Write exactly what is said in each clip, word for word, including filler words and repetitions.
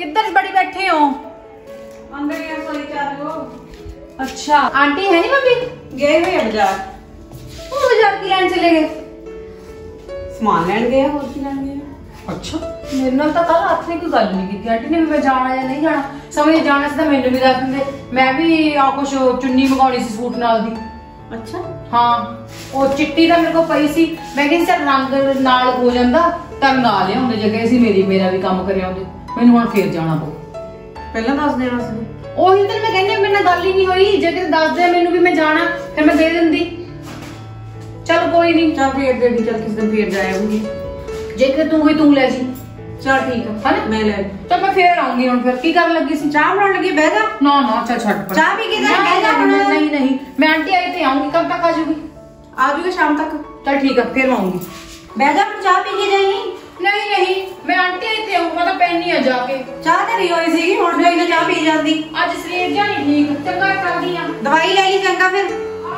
किधर बड़ी बैठे हो? अंदर ही रसोई चार हो। अच्छा आंटी है नहीं मम्मी? गए हुए हैं बाजार। वो बाजार की लाइन चले गए? समान लैन गए और की लैन गए। अच्छा मेरे नाल तो कल हाथ ने कोई गल नहीं की आंटी ने मैं जाना या नहीं जाना समझ जाना से मैंने भी दस दिंदे मैं भी आ कुछ चुन्नी मंगानी सी सूट नाल दी। अच्छा हाँ ਉਹ चिट्टी ਦਾ ਮੇਰੇ को पई सी मैं कि सर रंग नाल हो ਜਾਂਦਾ ਤਾਂ ਨਾ ਲਿਆ ਹੁੰਦੇ ਜਗ੍ਹਾ ਸੀ ਮੇਰੀ ਮੇਰਾ ਵੀ ਕੰਮ ਕਰਿਆ ਹੁੰਦੇ ਮੈਨੂੰ ਹੁਣ ਫੇਰ ਜਾਣਾ ਪਊ। ਪਹਿਲਾਂ ਦੱਸ ਦੇਣਾ ਸੀ। ਉਹੀ ਤਾਂ ਮੈਂ ਕਹਿੰਦੀ ਮੇਰੇ ਨਾਲ ਗੱਲ ਹੀ ਨਹੀਂ ਹੋਈ ਜੇ ਕਿਤੇ ਦੱਸ ਦੇ ਮੈਨੂੰ ਵੀ ਮੈਂ ਜਾਣਾ ਫਿਰ ਮੈਂ ਦੇ ਦਿੰਦੀ। चल कोई नहीं चल फिर दे दी चल किस दिन फिर जाएगी जे कि तू ही तू ले जी। चल ठीक है है ना मैं ले तो मैं फिर आऊंगी हुन फिर की कर लगी सी चाह बनाने लगी बह जा ना ना चल छड़ पर चाह पी के जा बह जा नहीं नहीं मैं आंटी आई थे आऊंगी कब तक आ जाऊंगी आ जाऊंगी शाम तक चल ठीक है फिर आऊंगी बह जा चाह पी के जाई नहीं नहीं मैं आंटी आई थे आऊंगा तो पैनी आ जाके चाह ते नहीं होई सी हुन जाई ना चाह पी जांदी आज शरीर जा नहीं ठीक चंगा कर दी आ दवाई ले ली चंगा फिर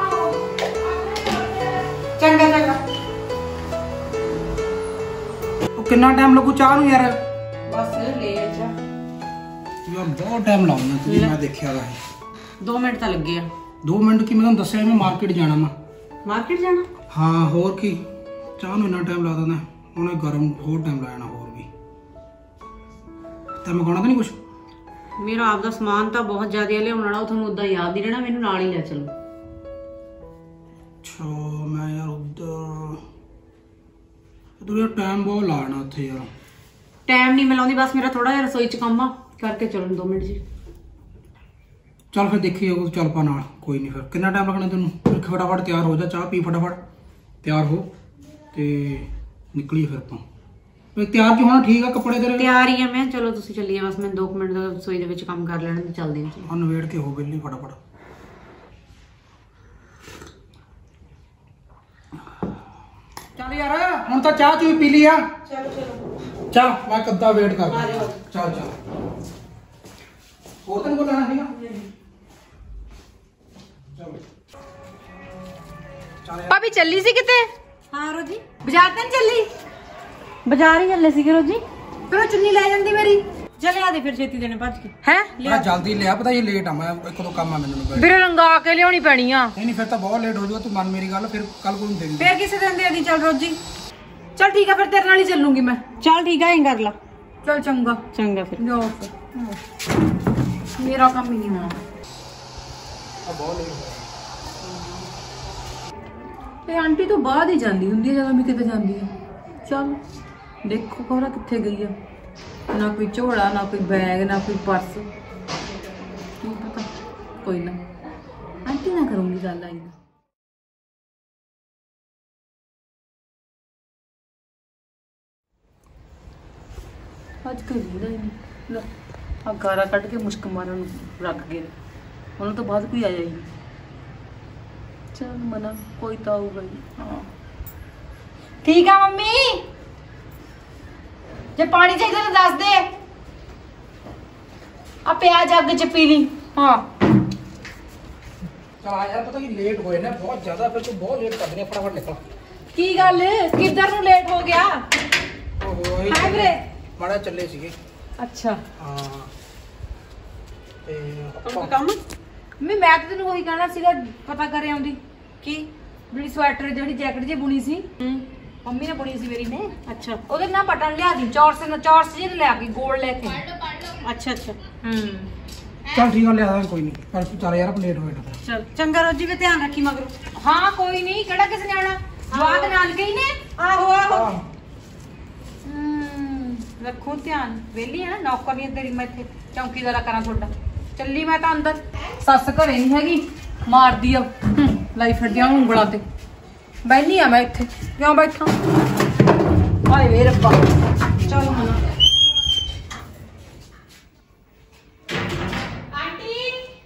चंगा चंगा कितना टाइम लगू चाह नु यार बस ले जा यार बहुत टाइम लाउंगा तुझे मैं देखया है दो मिनट ਤਾਂ ਲੱਗੇ ਆ दो मिनट की मैं दस्या मैं मार्केट जाना मैं मार्केट जाना हाँ होर की चाह नु इतना टाइम ला देना उन्हें गरम होर टाइम लाना होर भी ਤੇ ਮੈਂ ਖਾਣਾ ਤਾਂ ਨਹੀਂ ਕੁਛ ਮੇਰਾ ਆਪ ਦਾ ਸਮਾਨ ਤਾਂ ਬਹੁਤ ਜ਼ਿਆਦਾ ਲਿਆਉਣ ਵਾਲਾ ਉਹ ਤੁਹਾਨੂੰ ਉਦਾਂ ਯਾਦ ਨਹੀਂ ਰਹਿਣਾ ਮੈਨੂੰ ਨਾਲ ਹੀ ਲੈ ਚਲੋ अच्छा मैं यार उधर तो यार टाइम बहुत लाना थे यार टाइम नहीं मिलाउंदी बस मेरा थोड़ा जिहा रसोई च काम आ करके चलो दो मिनट जी चल फिर देखिए चल पा नाल कोई नहीं फिर कितना टाइम लगना तेन फिर फटाफट तैयार हो जा चाह पी फटाफट तैयार हो ते निकली फिर तो फिर तैयार क्यों होना ठीक है कपड़े तेरे तैयार ही है मैं चलो तुसी चलिए बस मैं दो मिनट दा रसोई दे विच काम कर लेना ते चलदे हां हां नवेड़ के हो बेली फटाफट चल यार हम तो चाह चू पी लिया चलो चलो चल मैं कद्दा वेट कर चल चल और तेन को लेना ठीक है चलो चल भाभी चली सी किते हां रोजी बाजार तो नहीं चली बाजार ही चले सी रोजी फिर चुन्नी ले जांदी मेरी चले आ दे फिर छेती देने भज के है मैं जल्दी लिया पता ये लेट आ मैं एक दो काम आ मैंने फिर रंगा के लियानी पैनी आ नहीं नहीं फिर तो बहुत लेट हो जाएगा तू मान मेरी गल फिर कल को नहीं देंगे फिर किसे दिन दे दी चल रोजी चल ठीक है फिर तेरे नाल ही चलूंगी मैं चल ठीक है इन कर ला चल चंगा चंगा फिर जाओ फिर मेरा काम ही नहीं होना अब बहुत लेट ਤੇ ਆਂਟੀ ਤੋਂ ਬਾਅਦ ਹੀ ਜਾਂਦੀ ਹੁੰਦੀ ਹੈ ਜਦੋਂ ਮੈਂ ਕਿਤੇ ਜਾਂਦੀ ਹਾਂ ਚਲ ਦੇਖੋ ਕੋਰਾ ਕਿੱਥੇ ਗਈ ਆ ਨਾ ਕੋਈ ਝੋਲਾ ਨਾ ਕੋਈ ਬੈਗ ਨਾ ਕੋਈ ਪਰਸ ਕੀ ਪਤਾ ਕੋਈ ਨਾ ਆਂਟੀ ਨਾਲ ਕਰੂੰਗੀ ਗੱਲ ਆਈ ਅੱਜ ਕੱਲ ਜਿਹੜਾ ਹੀ ਨਹੀਂ ਆ ਗਾਰਾ ਕੱਢ ਕੇ ਮੁਸ਼ਕ ਮਾਰਨ ਨੂੰ ਰੱਖ ਗਏ ਉਹਨਾਂ ਤੋਂ ਬਾਅਦ ਕੋਈ ਆਇਆ ਹੀ ਨਹੀਂ चल मना कोई तो आऊगा ही हाँ ठीक है मम्मी जब पानी चाहिए तो दस दे अब प्याज अग च पी ली हाँ चल यार पता कि लेट होए ना बहुत ज्यादा फिर तू बहुत लेट कर दे फटाफट निकल की गल किधर नु लेट हो गया ओहो हाय वीरे बड़ा चले सीगे अच्छा हां ते कोई काम मैं मैं तो तेन वही कहना सीगा पता करे आउंदी की ਜਿਹੜੀ ਸਵੈਟਰ ਜਿਹੜੀ ਜੈਕਟ ਜੇ ਬੁਣੀ ਸੀ ਮੰਮੀ ਨੇ ਬੁਣੀ ਸੀ ਮੇਰੀ ਨੇ अच्छा ਉਹਦੇ ਨਾਲ ਬਟਨ ਲਿਆ ਦੀ ਚੌਰਸ ਨਾਲ ਚੌਰਸ ਜਿਹੇ ਲਿਆ ਕੇ ਗੋਲ ਲੈ ਕੇ अच्छा अच्छा ਹੂੰ चल ठीक है ले आ कोई नहीं पर तू चल यार अब लेट होए ना चल चंगा रोजी भी ध्यान रखी मगर हाँ कोई नहीं केड़ा किस ने आना जवाक नाल के ही ने आहो आहो हम्म रखो ध्यान वेली है ना नौकर नहीं तेरी मैं इथे चौकीदारा करा थोड़ा चली मैं तो अंदर सस घरे नहीं हैगी मारदी आ लाई फिरदियां ਉਂਗਲਾਂ ਤੇ बैठी आ मैं इथे क्यों बैठा हाय वे रब्बा चल मना आंटी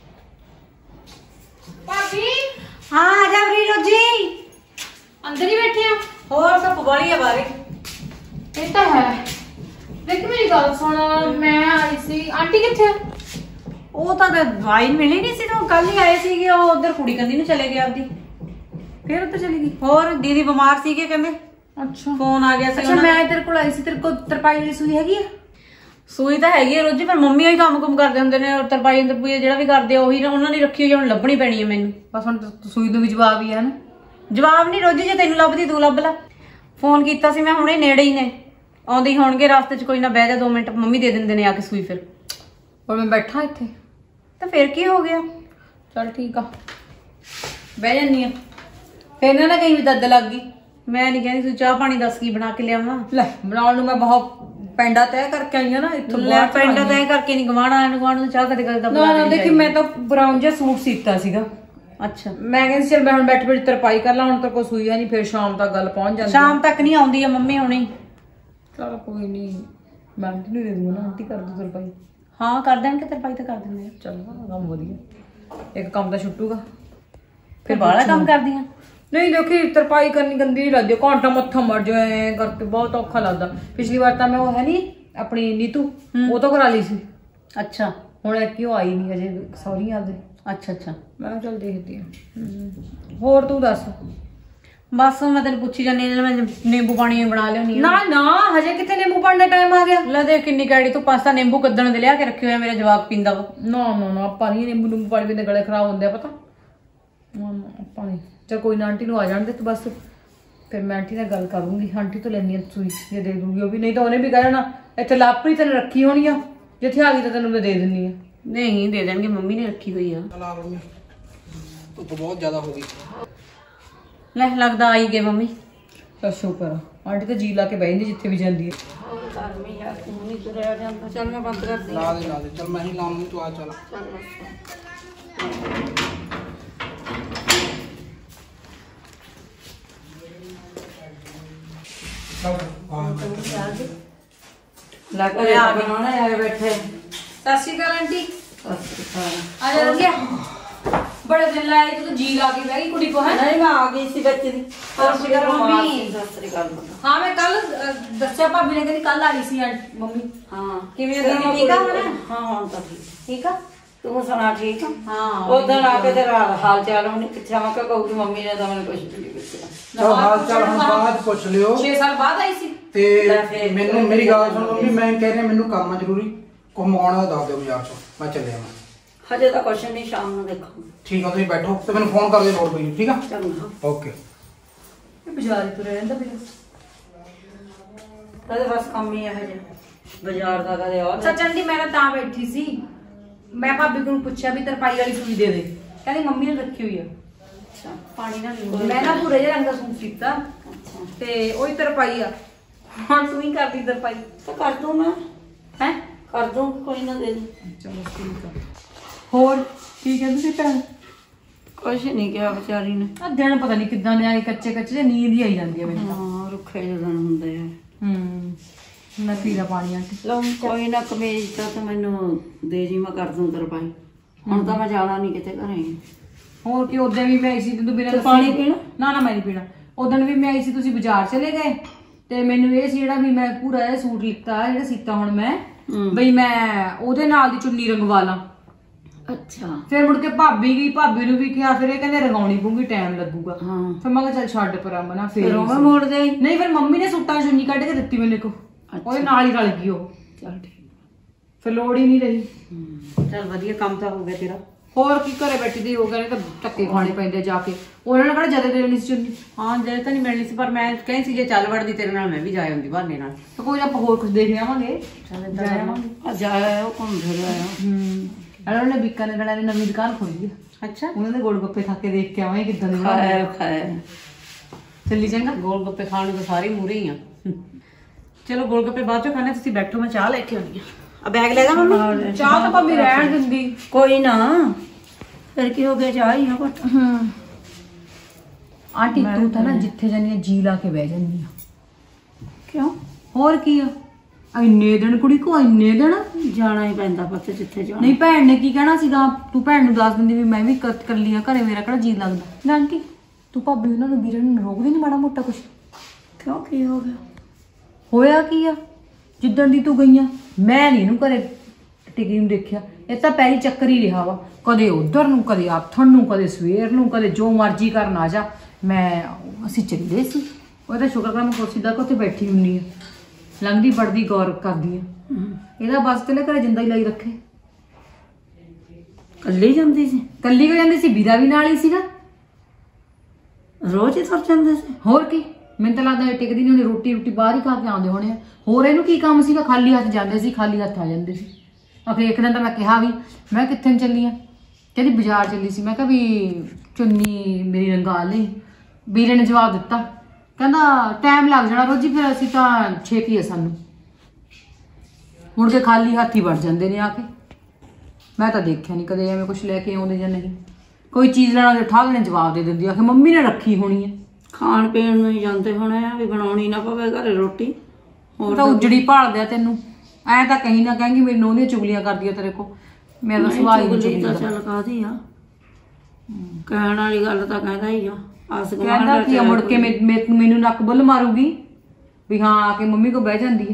भाभी हां आ जा री रोजी अंदर ही बैठे हैं और सब वाली है बारे ये तो है देख मेरी गल सुन मैं आई सी आंटी किथे ਉਹ ਤਾਂ ਦਵਾਈ ਮਿਲੀ ਨਹੀਂ ਸੀ ਤਾਂ ਕੱਲ ਹੀ ਆਏ ਸੀਗੇ ਉਹ ਉਧਰ ਕੁੜੀ ਕੰਦੀ ਨੂੰ ਚਲੇ ਗਏ ਆਪਦੀ फिर उधर चली गई ਹੋਰ ਦੀਦੀ ਬਿਮਾਰ ਸੀਗੇ ਕਹਿੰਦੇ अच्छा ਫੋਨ ਆ ਗਿਆ ਸੀ अच्छा मैं तेरे को आई सी तेरे को तरपाई वाली सुई हैगी ਸੂਈ ਤਾਂ ਹੈਗੀ ਆ ਰੋਜੀ, ਪਰ ਮੰਮੀ ਹੀ ਕੰਮ ਕੁਮ ਕਰਦੇ ਹੁੰਦੇ ਨੇ, ਤਰਪਾਈ ਤਰਪੂਈ ਜਿਹੜਾ ਵੀ ਕਰਦੇ ਆ ਉਹੀ ਉਹਨਾਂ ਨੇ ਰੱਖੀ ਹੋਈ ਹੁਣ ਲੱਭਣੀ ਪੈਣੀ ਹੈ ਮੈਨੂੰ। ਬਸ ਹੁਣ ਤਾਂ ਸੂਈ ਨੂੰ ਵੀ ਜਵਾਬ ਹੀ ਹੈ ਨਾ। ਜਵਾਬ ਨਹੀਂ ਰੋਜੀ, ਜੇ ਤੈਨੂੰ ਲੱਭਦੀ ਤੂੰ ਲੱਭ ਲੈ। ਫੋਨ ਕੀਤਾ ਸੀ ਮੈਂ ਹੁਣੇ, ਨੇੜੇ ਹੀ ਨੇ, ਆਉਂਦੇ ਹੀ ਹੋਣਗੇ ਰਸਤੇ 'ਚ, ਕੋਈ ਨਾ ਬਹਿ ਜਾ ਦੋ ਮਿੰਟ, ਮੰਮੀ ਦੇ ਦਿੰਦੇ ਨੇ ਆ ਕੇ ਸੂਈ। ਫਿਰ ਔਰ ਮੈਂ ਬੈਠਾ ਇੱਥੇ ਤਾਂ ਫਿਰ ਕੀ ਹੋ ਗਿਆ? ਚਲ ਠੀਕ ਆ, ਬਹਿ ਜਾਨੀ ਆ। ਫਿਰ ਇਹਨਾਂ ਨੇ ਕहीं ਵੀ ਦੱਦ ਲੱਗ ਗਈ। ਮੈਂ ਨਹੀਂ ਕਹਿੰਦੀ, ਤੂੰ ਚਾਹ ਪਾਣੀ ਦੱਸ ਕੀ ਬਣਾ ਕੇ ਲਿਆਵਾਂ? ਲੈ ਬਣਾਉਣ ਨੂੰ ਮੈਂ ਬਹੁਤ ਪੈਂਡਾ ਤੈਅ ਕਰਕੇ ਆਈ ਆ ਨਾ ਇੱਥੋਂ। ਲੈ ਪਿੰਡ ਤੈਅ ਕਰਕੇ ਨਹੀਂ ਗਵਾਣਾ, ਗਵਾਣ ਨੂੰ ਚਾਹ ਕਦੇ ਕਦੇ ਤਾਂ ਨਾ ਨਾ ਦੇਖੀ, ਮੈਂ ਤਾਂ ਬਰਾਊਨ ਜਿਹਾ ਸੂਟ ਸੀਤਾ ਸੀਗਾ। ਅੱਛਾ, ਮੈਂ ਕਹਿੰਦੀ ਚਲ ਮੈਂ ਹੁਣ ਬੈਠ ਬੈਠ ਤਰਪਾਈ ਕਰ ਲਾਂ, ਹੁਣ ਤਾਂ ਕੋਈ ਸੂਈ ਆ ਨਹੀਂ, ਫਿਰ ਸ਼ਾਮ ਤੱਕ ਗੱਲ ਪਹੁੰਚ ਜਾਂਦੀ। ਸ਼ਾਮ ਤੱਕ ਨਹੀਂ ਆਉਂਦੀ ਆ ਮੰਮੀ ਹੁਣੇ। ਚਲ ਕੋਈ ਨਹੀਂ, ਮੈਂ ਆਂਟੀ ਨੂੰ ਦੇ ਦੂੰਗਾ ਨਾ, ਆਂਟੀ ਕਰ ਦੂ ਤਰਪਾਈ। ਹਾਂ ਕਰ ਦੇਣਗੇ, ਤਰਪਾਈ ਤਾਂ ਕਰ ਦਿੰਦੇ ਆ। ਚਲ ਕੰਮ ਵਧੀਆ, ਇੱਕ ਕੰਮ ਤਾਂ ਛੁੱਟੂਗਾ। ਫਿਰ ਬਾਹਲਾ ਕੰਮ ਕਰਦੀਆਂ? ਨਹੀਂ ਦੇਖੀ, ਤਰਪਾਈ ਕਰਨੀ ਗੰਦੀ ਨਹੀਂ ਲੱਗਦੀ, ਘੰਟਾ ਮੱਥਾ ਮਰ ਜਾਏ ਕਰਕੇ ਬਹੁਤ ਔਖਾ ਲੱਗਦਾ। ਪਿਛਲੀ ਵਾਰ ਤਾਂ ਮੈਂ ਉਹ ਹੈ ਨਹੀਂ ਆਪਣੀ ਨੀਤੂ, ਉਹ ਤੋਂ ਕਰਾ ਲਈ ਸੀ। ਅੱਛਾ, ਹੁਣ ਇਹ ਕਿਉਂ ਆਈ ਨਹੀਂ ਅਜੇ ਸੌਰੀ ਆਪਦੇ। ਅੱਛਾ ਅੱਛਾ, ਮੈਂ ਕਿਹਾ ਚੱਲ ਦੇਖਦੀ ਆ। ਹੋਰ ਤੂੰ ਦੱਸ। ਬਸ ਮੈਂ ਤੈਨੂੰ ਪੁੱਛੀ ਜਾਂਦੀ ਹਾਂ, ਮੈਂ ਨਿੰਬੂ ਪਾਣੀ ਬਣਾ ਲਿਆਉਣੀ। ਨਾ ਨਾ ਹਜੇ ਕਿੱਥੇ ਨਿੰਬੂ ਪਾਣੀ ਦਾ ਟਾਈਮ ਆ ਗਿਆ। ਲੈ ਦੇਖ ਕਿੰਨੀ ਕੈੜੀ ਤੂੰ, ਪਾਸਾ ਨਿੰਬੂ ਕੱਦਣ ਦੇ ਲਿਆ ਕੇ ਰੱਖੇ ਹੋਇਆ, ਮੇਰਾ ਜਵਾਕ ਪੀਂਦਾ ਵਾ। ਨਾ ਨਾ ਨਾ ਆਪਾਂ ਨਹੀਂ ਨਿੰਬੂ ਨਿੰਬੂ ਪਾਣੀ ਪੀਂਦੇ, ਗਲੇ ਖਰਾਬ ਹੁੰਦੇ ਆ ਪਤਾ। ਨਾ ਨਾ ਆਪਾਂ ਨਹੀਂ। ਚਲ ਕੋਈ ਨਾ, ਆਂਟੀ ਨੂੰ ਆ ਜਾਣ ਦੇ ਤੂੰ ਬਸ, ਫਿਰ ਮੈਂ ਆਂਟੀ ਨਾਲ ਗੱਲ ਕਰੂੰਗੀ। ਆਂਟੀ ਤੋਂ ਲੈਣੀ ਆ ਸੂਈ, ਜੇ ਦੇ ਦੂੰਗੀ ਉਹ ਵੀ, ਨਹੀਂ ਤਾਂ ਉਹਨੇ ਵੀ ਕਹਿਣਾ ਇੱਥੇ ਲਾਪਰੀ ਤੈਨੂੰ ਰੱਖੀ ਹੋਣੀ ਆ, ਜਿੱਥੇ ਆ ਗਈ ਤਾਂ ਤੈਨੂੰ ਮੈਂ ਦੇ ਦਿੰਨੀ ਆ। ਨਹੀਂ ਦੇ ਦੇਣਗੇ, ਮੰਮੀ ਨੇ ਰੱਖੀ ਹੋਈ ਆ। ਚਲਾ ਮੰਮੀ, ਧੁੱਪ ਬਹੁਤ ਜ਼ਿਆਦਾ ਹੋ ਗਈ। ਲੈ ਲੱਗਦਾ ਆਈ ਗਏ ਮੰਮੀ। ਚਲ ਸ਼ੁਕਰ ਆ, ਆਂਟੀ ਤਾਂ ਜੀ ਲਾ ਕੇ ਬਹਿ ਜਾਂਦੀ ਜਿੱਥੇ ਵੀ ਜਾਂਦੀ ਹੈ। ਚੱਲ ਮੈਂ ਬੰਦ ਕਰਦੀ ਲਾ ਦੇ ਲਾ ਦੇ, ਚਲ ਮੈਂ ਹੀ ਲਾਉਂਗੀ, ਤੂੰ ਆ ਚੱਲ। ਲੱਗ ਰਿਹਾ ਬਣਾਉਣਾ ਆਏ ਬੈਠੇ। ਸਤਿ ਸ਼੍ਰੀ ਅਕਾਲ ਆਂਟੀ। ਆ ਜਾ ਰੁਕਿਆ, ਬੜੇ ਦਿਨ ਲਾਏ ਤੂੰ ਜੀ ਲਾ ਕੇ ਬਹਿ ਗਈ ਕੁੜੀ ਕੋ। ਹੈ ਨਹੀਂ ਮੈਂ ਆ ਗਈ ਸੀ ਬੱਚੇ ਦੀ। ਸਤਿ ਸ਼੍ਰੀ ਅਕਾਲ ਮੰਮੀ। ਸਤਿ ਸ੍ਰੀ ਅਕਾਲ। ਹਾਂ ਮੈਂ ਕੱਲ ਦੱਸਿਆ, ਭਾਬੀ ਨੇ ਕਹਿੰਦੀ ਕੱਲ ਆ ਰਹੀ ਸੀ ਆਂਟੀ ਮੰਮੀ। ਹਾਂ ਕਿਵੇਂ ਹੋ ਦੀਦੀ, ਠੀਕ ਆ ਹੁਣ? ਹਾਂ ਹਾਂ ਤਾਂ ਠੀਕ। ਠੀਕ ਆ, ਤੂੰ ਸੁਣਾ ਠੀਕ ਆ? ਹਾਂ ਉਦੋਂ ਆ ਕੇ ਤੇਰਾ ਹਾਲ ਚਾਲ ਹੁਣ ਪੁੱਛਿਆ, ਮੈਂ ਕਿਹਾ ਕਹੂਗੀ ਮੰਮੀ ਨੇ ਤਾਂ ਮੈਨੂੰ ਕੁਝ ਨਹੀਂ ਪੁੱਛਿਆ। ਚਲ ਹਾਲ ਚਾਲ ਹੁਣ ਬਾਅਦ ਪੁੱਛ ਲਿਓ। ਛੇ ਸਾਲ ਬਾਅਦ ਆਈ ਸੀ। ਤੇ ਮੈਨੂੰ ਮੇਰੀ ਗੱਲ ਸੁਣ ਮੰਮੀ, ਮੈਂ ਕਹਿ ਰਿਹਾ ਮੈਨੂੰ ਕੰਮ ਆ ਜ਼ਰੂਰੀ, ਕੋ ਮੰਗਾਉਣਾ ਦੱਸ ਦਿਓ ਬਾਜ਼ਾਰ ਚੋਂ, ਮੈਂ ਚੱਲਿਆ ਮੈਂ। ਹਜੇ ਤਾਂ ਕੁਛ ਨਹੀਂ, ਸ਼ਾਮ ਨੂੰ ਦੇਖਾਂਗੇ। ਠੀਕ ਆ, ਤੁਸੀਂ ਬੈਠੋ ਤੇ ਮੈਨੂੰ ਫੋਨ ਕਰ ਦਿਓ ਲੋੜ ਪਈ। ਠੀਕ ਆ, ਚੰਗਾ। ਓਕੇ। ਇਹ ਬਾਜ਼ਾਰ ਤੁਰੇ ਰਹਿੰਦਾ ਬਿਲਕੁਲ। ਕਦੇ ਬਸ ਕੰਮ ਹੀ ਆ ਹਜੇ ਬਾਜ਼ਾਰ ਦਾ, ਕਦੇ ਆ ਸੱਚ ਆਂਟੀ, ਮੈਂ ਤਾਂ ਬੈਠੀ ਸੀ, ਮੈਂ ਭਾਬੀ ਨੂੰ ਪੁੱਛਿਆ ਵੀ ਤਰਪਾਈ ਵਾਲੀ ਸੂਈ ਦੇ ਦੇ, ਕਹਿੰਦੀ ਮੰਮੀ ਨੇ ਰੱਖੀ ਹੋਈ ਆ। ਅੱਛਾ ਪਾਣੀ ਨਾਲ ਮੈਂ ਨਾ ਪੂਰੇ ਜਿਹੇ ਰੰਗ ਦਾ ਸੂਟ ਸੀਤਾ ਅੱਛਾ, ਤੇ ਉਹੀ ਤਰਪਾਈ ਆ। ਹੁਣ ਤੂੰ ਹੀ ਕਰਦੀ ਤਰਪਾਈ। ਤਾਂ ਕਰ ਦੂੰ ਮੈਂ, ਹੈ ਕਰ ਦੂੰ, ਕੋਈ ਨਾ ਦੇ ਦੇ। ਚਲੋ ਠੀਕ ਆ। ਹੋਰ ਕੀ ਕਹਿੰਦੀ ਸੀ ਭੈਣ? ਕੁਛ ਨਹੀਂ ਕਿਹਾ ਵਿਚਾਰੀ ਨੇ। ਆ ਦਿਨ ਪਤਾ ਨਹੀਂ ਕਿੱਦਾਂ ਦੇ ਆਏ, ਕੱਚੇ ਕੱਚੇ ਜਿਹੇ, ਨੀਂਦ ਹੀ ਆਈ ਜਾਂਦੀ ਆ ਮੈਨੂੰ ਤਾਂ। ਹਾਂ ਰੁੱਖੇ ਜਿਹੇ ਦਿਨ ਹੁੰਦੇ ਆ। ਹੂੰ ਮੈਂ ਪੀਲਾ ਪਾਣੀ ਆਂਟੀ। ਲਓ ਕੋਈ ਨਾ, ਕਮੀਜ਼ ਤਾਂ ਤੂੰ ਮੈਨੂੰ ਦੇ ਜੀ, ਮੈਂ ਕਰ ਦੂੰ ਤਰਪਾਈ। ਹੁਣ ਤਾਂ ਮੈਂ ਜਾਣਾ ਨਹੀਂ ਕਿਤੇ ਘਰੇ। ਹੋਰ ਕੀ, ਉਦੋਂ ਵੀ ਮੈਂ ਆਈ ਸੀ ਤੂੰ ਬਿਨਾਂ ਤੇ ਪਾਣੀ ਪੀਣਾ? ਨਾ ਨਾ ਮੈਂ ਨਹੀਂ ਪੀਣਾ। ਉਦੋਂ ਵੀ ਮੈਂ ਆਈ ਸੀ, ਤੁਸੀਂ ਬਾਜ਼ਾਰ ਚਲੇ ਗਏ ਤੇ ਮੈਨੂੰ ਇਹ ਸੀ ਜਿਹੜਾ ਵੀ ਮੈਂ ਪੂਰਾ ਇਹ ਸੂਟ ਲਿੱਤਾ ਜਿਹੜਾ ਸੀਤਾ ਹੁਣ ਮੈਂ, ਬਈ ਮੈਂ ਉਹਦੇ ਨਾਲ ਦੀ ਚੁੰਨੀ ਰੰਗਵਾ ਲਾਂ। ਅੱਛਾ, ਫਿਰ ਮੁੜ ਕੇ ਭਾਬੀ ਗਈ, ਭਾਬੀ ਨੂੰ ਵੀ ਕਿਹਾ, ਫਿਰ ਇਹ ਕਹਿੰਦੇ ਰੰਗਾਉਣੀ ਪਊਗੀ, ਟਾਈਮ ਲੱਗੂਗਾ। ਹਾਂ ਫਿਰ ਮੈਂ ਕਿਹਾ ਚੱਲ ਛੱਡ ਪਰਾਂ ਮਨਾ। ਫਿਰ ਫਿਰ ਉਹ ਮੈਂ ਮੋੜ ਦੇ। ਨਹੀਂ, ਫਿਰ ਮੰਮੀ ਨੇ ਸੂਟਾਂ ਚੁੰਨੀ ਕੱਢ ਕੇ ਦਿੱਤੀ ਮੈਨੂੰ ਕੋ, ਉਹਦੇ ਨਾਲ ਹੀ ਰਲ ਗਈ ਉਹ। ਚੱਲ ਠੀਕ। ਫਿਰ ਲੋੜ ਹੀ ਨਹੀਂ ਰਹੀ। ਚੱਲ ਵਧੀਆ ਕੰਮ ਤਾਂ ਹੋ ਗਿਆ ਤੇਰਾ। ਹੋਰ ਕੀ, ਘਰੇ ਬੈਠੀ ਦੀ ਹੋ ਗਿਆ, ਨਹੀਂ ਤਾਂ ਧੱਕੇ ਖਾਣੇ ਪੈਂਦੇ ਜਾ ਕੇ। ਉਹਨਾਂ ਨੇ ਕਿਹੜਾ ਜਦੇ ਦੇਣੀ ਸੀ ਚੁੰਨੀ। ਹਾਂ ਜੇ ਤਾਂ ਨਹੀਂ ਮਿਲਣੀ ਸੀ, ਪਰ ਮੈਂ ਕਹਿੰਦੀ ਸੀ ਜੇ ਚੱਲ ਵੜਦੀ ਤੇਰੇ ਨਾਲ ਮੈਂ ਵੀ ਜਾ ਆਉਂਦੀ ਬਹਾਨੇ ਨਾਲ। ਤੇ ਕੋਈ ਨਾ, ਆਪਾਂ ਹੋਰ ਕੁਝ ਦੇਖ ਆਵਾਂਗੇ। ਚੱਲ ਜਾ ਆਵਾਂਗੇ। ਆ ਜਾਇਆ ਉਹ ਘੁੰਮ ਫਿਰ ਆਇਆ। ਹੂੰ ਉਹਨਾਂ ਨੇ ਬੀਕਾਨੇਰ ਵਾਲਿਆਂ ਨੇ ਨਵੀਂ ਦੁਕਾਨ ਖੋਲੀ ਆ। ਅੱਛਾ, ਉਹਨਾਂ ਦੇ ਗੋਲ ਗੱਪੇ ਖਾ ਕੇ ਦੇਖ ਕੇ ਆਵਾਂਗੇ ਕਿੱਦਾਂ ਦੇ ਖਾਇਆ ਬਣਾਉਂਦੇ। ਖਾਇਆ। ਚੱਲੀ ਚੰਗਾ। ਗੋਲ ਗੱਪੇ ਖਾਣ ਨੂੰ ਤਾਂ ਸਾਰੇ ਮੂਰੇ ਹੀ ਆ। ਚਲੋ ਗੋਲ ਗੱਪੇ ਬਾਅਦ ਚੋਂ ਖਾਣੇ, ਤੁਸੀਂ ਬੈਠੋ, ਮੈਂ ਚਾਹ ਲੈ ਕੇ ਆਉਂਦੀ ਆ। ਆ ਬੈਗ ਲੈ ਜਾ ਮੰਮੀ। ਚਾਹ ਤਾਂ ਭਾਬੀ ਰਹਿਣ ਦਿੰਦੀ। ਕੋਈ ਨਾ, ਫਿਰ ਕੀ ਹੋ ਗਿਆ, ਚਾਹ ਹੀ ਨਾ ਘਟ। ਹੂੰ ਆਂਟੀ ਤੂੰ ਤਾਂ ਨਾ ਜਿੱਥੇ ਜਾਨੀ ਆ ਜੀ ਲਾ ਕੇ ਬਹਿ ਜਾਂਦੀ ਆ। ਕਿਉਂ? ਹੋਰ ਕੀ ਆ, ਇੰਨੇ ਦਿਨ ਕੁੜੀ ਕੋ ਇੰਨੇ ਦਿਨ ਜਾਣਾ ਹੀ ਪੈਂਦਾ ਪਤਾ ਜਿੱਥੇ ਜਾਣਾ। ਨਹੀਂ ਭੈਣ ਨੇ ਕੀ ਕਹਿਣਾ ਸੀਗਾ, ਤੂੰ ਭੈਣ ਨੂੰ ਦੱਸ ਦਿੰਦੀ ਵੀ ਮੈਂ ਵੀ ਕਰ ਕਰ ਲਿਆ ਘਰੇ, ਮੇਰਾ ਕਿਹੜਾ ਜੀ ਲੱਗਦਾ ਨਾ। ਆਂਟੀ ਤੂੰ ਭਾਬੀ ਉਹਨਾਂ ਨੂੰ ਵੀਰੇ ਨੂੰ ਰੋਕਦੀ ਨਹੀਂ ਮਾੜਾ ਮੋਟਾ ਕੁਛ? ਕਿਉਂ, ਕੀ ਹੋ ਗਿਆ? ਹੋਇਆ ਕੀ ਆ, ਜਿੱਦਣ ਦੀ ਤੂੰ ਗਈਆਂ ਮੈਂ ਨਹੀਂ ਇਹਨੂੰ ਘਰੇ ਟਿਕੀ ਨੂੰ ਦੇਖਿਆ। ਇਹ ਤਾਂ ਪਹਿਲੀ ਚੱਕਰ ਹੀ ਰਿਹਾ ਵਾ, ਕਦੇ ਉਧਰ ਨੂੰ, ਕਦੇ ਆਥਣ ਨੂੰ, ਕਦੇ ਸਵੇਰ ਨੂੰ, ਕਦੇ ਜੋ ਮਰਜ਼ੀ ਕਰਨ ਆ ਜਾ। ਮੈਂ ਅਸੀਂ ਚੱਲੇ ਸੀ, ਉਹ ਤਾਂ ਸ਼ੁਕਰ ਕਰ ਮੈਂ ਕੁਰਸੀ ਦਾ ਕੇ ਉੱਥੇ ਬੈਠੀ ਹੁੰਨੀ ਆ, ਲੰਘਦੀ ਵੜਦੀ ਗੌਰ ਕਰਦੀ ਆ। ਇਹਦਾ ਬਸ ਤੇ ਨਾ ਘਰੇ ਜਿੰਦਾ ਹੀ ਲਾਈ ਰੱਖੇ। ਕੱਲੀ ਜਾਂਦੀ ਸੀ? ਕੱਲੀ ਕਿਉਂ ਜਾਂਦੀ ਸੀ, ਵੀਰਾ ਵੀ ਨਾਲ ਹੀ ਸੀਗਾ। ਰੋਜ਼ ਹੀ ਤੁਰ ਜਾਂਦੇ ਸੀ? ਹੋਰ ਕੀ, ਮੈਨੂੰ ਤਾਂ ਲੱਗਦਾ ਇਹ ਟਿਕਦੀ ਨਹੀਂ ਹੋਣੀ, ਰੋਟੀ ਰੋਟੀ ਬਾਹਰ ਹੀ ਖਾ ਕੇ ਆਉਂਦੇ ਹੋਣੇ ਆ। ਹੋਰ ਇਹਨੂੰ ਕੀ ਕੰਮ ਸੀਗਾ, ਖਾਲੀ ਹੱਥ ਜਾਂਦੇ ਸੀ, ਖਾਲੀ ਹੱਥ ਆ ਜਾਂਦੇ ਸੀ। ਆਖੇ ਇੱਕ ਦਿਨ ਤਾਂ ਮੈਂ ਕਿਹਾ ਵੀ ਮੈਂ ਕਿੱਥੇ ਨੂੰ ਚੱਲੀ ਆ, ਕਹਿੰਦੀ ਬਾਜ਼ਾਰ ਚੱਲੀ ਸੀ। ਮੈਂ ਕਿਹਾ ਵੀ ਚੁੰਨੀ ਮੇਰੀ ਰੰਗਾ ਲਈ। ਵੀਰੇ ਨੇ ਜਵਾਬ ਦਿੱਤਾ, ਕਹਿੰਦਾ ਟਾਈਮ ਲੱਗ ਜਾਣਾ ਰੋਜੀ, ਫਿਰ ਅਸੀਂ ਤਾਂ ਛੇਤੀ ਆ ਸਾਨੂੰ। ਮੁੜ ਕੇ ਖਾਲੀ ਹੱਥ ਹੀ ਵੜ ਜਾਂਦੇ ਨੇ ਆ ਕੇ। ਮੈਂ ਤਾਂ ਦੇਖਿਆ ਨਹੀਂ ਕਦੇ ਐਵੇਂ ਕੁਝ ਲੈ ਕੇ ਆਉਂਦੇ ਜਾਂ ਨਹੀਂ। ਕੋਈ ਚੀਜ਼ ਲੈਣਾ ਤੇ ਠਾਹ ਨੇ ਜਵਾਬ ਦੇ ਦਿੰਦੀ ਆ ਕਿ ਮੰਮੀ ਨੇ ਰੱਖੀ ਹੋਣੀ ਹੈ। ਖਾਣ ਪੀਣ ਨੂੰ ਹੀ ਜਾਂਦੇ ਹੋਣੇ ਆ ਵੀ ਬਣਾਉਣੀ ਨਾ ਪਵੇ ਘਰੇ ਰੋਟੀ। ਹੋਰ ਤਾਂ ਉਜੜੀ ਭਾਲਦੇ ਆ ਤੈਨੂੰ। ਐਂ ਤਾਂ ਕਹੀਂ ਨਾ ਕहेंगी ਮੇਰੀ ਨੂੰਹ ਦੀਆਂ ਚੁਗਲੀਆਂ ਕਰਦੀ ਆ ਤੇਰੇ ਕੋ। ਮੇਰਾ ਤਾਂ ਸੁਭਾਅ ਹੀ ਚੁਗਲੀ ਤਾਂ ਚੱਲ ਕਾਹਦੀ ਆ, ਕਹਿਣ ਵਾਲੀ ਗੱਲ ਤਾਂ ਕਹਿੰਦਾ ਹੀ ਆ। ਆਸ ਕਹਿੰਦਾ ਕੀ ਆ, ਮੁੜ ਕੇ ਮੈ- ਮੈ- ਮੈਨੂੰ ਨੱਕ ਬੁੱਲ ਮਾਰੂਗੀ ਵੀ ਹਾਂ ਆ ਕੇ ਮੰਮੀ ਕੋ ਬਹਿ ਜਾਂਦੀ ਆ।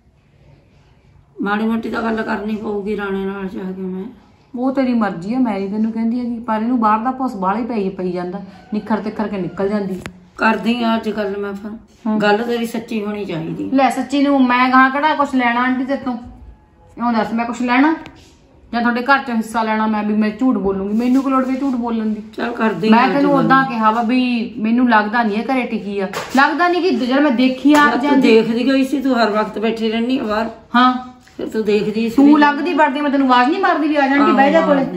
ਮਾੜੀ ਮੋਟੀ ਤਾਂ ਗੱਲ ਕਰਨੀ ਪਊਗੀ ਰਾਣੇ ਨਾਲ ਜਾ ਕੇ। ਮੈਂ ਉਹ ਤੇਰੀ ਮਰਜ਼ੀ ਆ, ਮੈਂ ਹੀ ਤੈਨੂੰ ਕਹਿੰਦੀ ਹੈਗੀ, ਪਰ ਇਹਨੂੰ ਬਾਹਰ ਦਾ ਭੁੱਸ ਬਾਹਲਾ ਹੀ ਪਈ ਪਈ ਜਾਂਦਾ, ਨਿੱਖਰ ਤੇ ਕਰਕੇ ਨਿਕਲ ਜਾਂਦੀ। ਕਰਦੀ ਆ ਅੱਜ ਗੱਲ ਮੈਂ, ਫਿਰ ਗੱਲ ਤੇਰੀ ਸੱਚੀ ਹੋਣੀ ਚਾਹੀਦੀ। ਲੈ ਸੱਚੀ ਨੂੰ ਮੈਂ ਗਾਂ ਕਿਹੜਾ ਕੁਛ ਲੈਣਾ ਆਂਟੀ ਤੇ ਤੂੰ ਇਉਂ ਦੱਸ, ਮੈਂ ਕੁਛ ਲੈਣਾ ਜਾਂ ਤੁਹਾਡੇ ਘਰ ਚ ਹਿੱਸਾ ਲੈਣਾ? ਮੈਂ ਵੀ ਮੈਂ ਝੂਠ ਬੋਲੂੰਗੀ, ਮੈਨੂੰ ਕੀ ਲੋੜ ਪਈ ਝੂਠ ਬੋਲਣ ਦੀ। ਚੱਲ ਕਰਦੀ ਮੈਂ ਤੈਨੂੰ ਉਦਾਂ ਕਿਹਾ ਵਾ ਵੀ ਮੈਨੂੰ ਲੱਗਦਾ ਨਹੀਂ ਹੈ ਘਰੇ ਟਿਕੀ ਆ, ਲੱਗਦਾ ਨਹੀਂ ਕਿ ਜਦ ਮੈਂ ਦੇਖੀ ਆ ਤੂੰ ਦੇਖਦੀ ਗਈ ਸੀ, ਤੂੰ ਹਰ ਵਕਤ ਬੈਠੀ ਰਹਿਣੀ ਬਾਹਰ। ਹਾਂ ਫਿਰ ਤੂੰ ਦੇਖਦੀ ਸੀ। ਤੂੰ ਲੱਗਦੀ ਵੜਦੀ, ਮੈਂ ਤੈਨੂੰ ਆਵਾਜ਼ ਨਹੀਂ ਮਾਰਦੀ ਵੀ ਆ ਜਾਂਦੀ ਬਹਿ ਜਾ ਕੋਲੇ।